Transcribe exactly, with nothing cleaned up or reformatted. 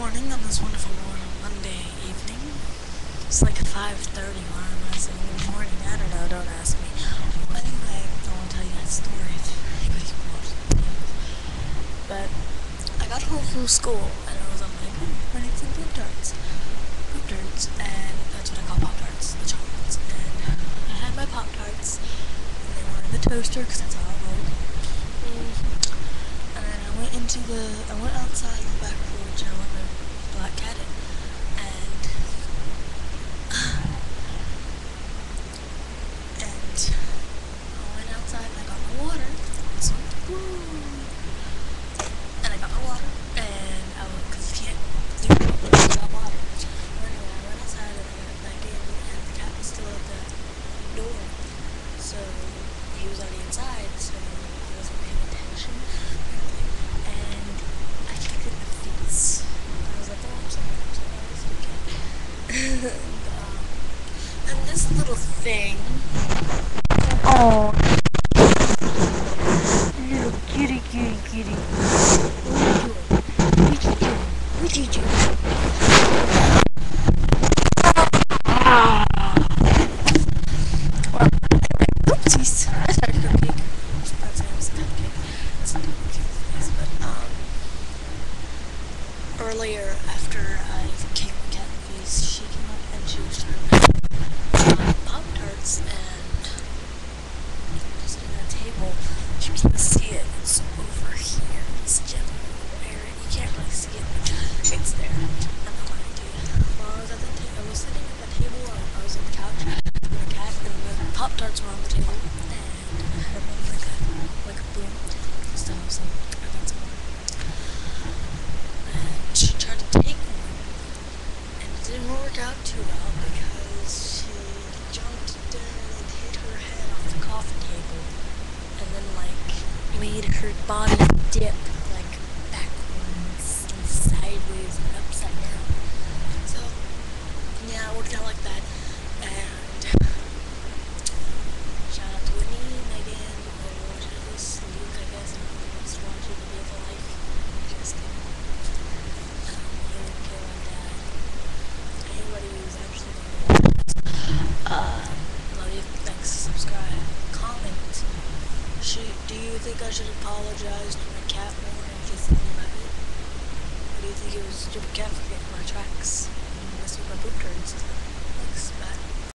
morning on this wonderful morning Monday evening. It's like five thirty. Why am I saying good morning? I don't know. Don't ask me. Well, anyway, I want to tell you that story if anybody watched the videos. But I got home from school and I was on my bed running some poop tarts. Poop tarts, and that's what I call pop tarts, the chocolates. And I had my pop tarts, and they were in the toaster because that's how I rolled. Mm-hmm. And then I went into the, I went outside on the back porch and I went to black cat it. And, and I went outside and I got my water. So, woo! And I got my water, and I went, because you can't do it without water. But anyway, I went outside and I got back in, and the cat was still at the door. So, he was already inside, so I wasn't paying attention. And I kicked it in the face. I was like, oh, I'm sorry, I'm sorry, it's okay. and, um, and this little thing. Oh, little kitty, kitty, kitty. What did you do? What did you do? Ah. Well, oopsies. I started a cupcake. That's it, it's a cupcake. It's not a cupcake, but, um, earlier, after I came to cat face, she came up and she was trying to um, Pop Tarts, and just sitting at a table. You can't see it. It's over here. This general area. You can't really see it, but it's there. I don't know what I did. While I was at the table, I was sitting at the table. I, I was on the couch with a cat, and the Pop Tarts were on the table, and I heard one like a like a boom. Just to have some. I got some more. And she tried to take one, and it didn't work out too well because she jumped down and hit her head off the coffee table, and then like made her body dip like backwards and sideways and upside down. So yeah, it worked out like that. And shout out to Winnie, Megan, or watches Luke, I guess, and whoever wants to watch it, Video for Life. Just kidding. Um, he wouldn't care like that. Anybody who's actually going to watch this. Uh, love you. Thanks. Subscribe. Comment. Should, do you think I should apologize to my cat more and just leave my bed? Or do you think it was a stupid cat for getting my tracks and messing with my poop turds?